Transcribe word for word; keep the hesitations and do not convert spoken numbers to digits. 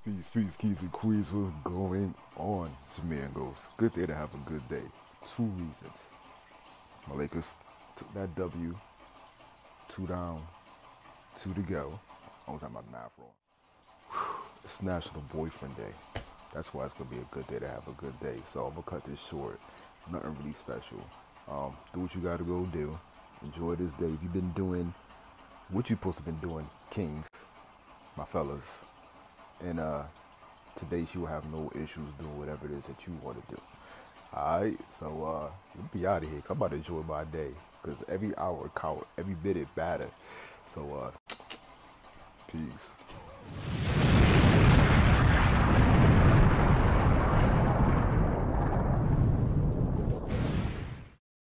Peace, peace, keys and queens. What's going on, Jamangos? Good day to have a good day. Two reasons. My Lakers took that W, two down, two to go. I was at my math wrong. It's National Boyfriend Day. That's why it's gonna be a good day to have a good day. So I'm gonna cut this short. Nothing really special. Um, do what you gotta go do. Enjoy this day. If you've been doing what you supposed to been doing, Kings, my fellas, and uh, today she will have no issues doing whatever it is that you want to do. Alright, so uh, we'll be out of here because I'm about to enjoy my day because every hour count, every bit it matter. So uh, peace.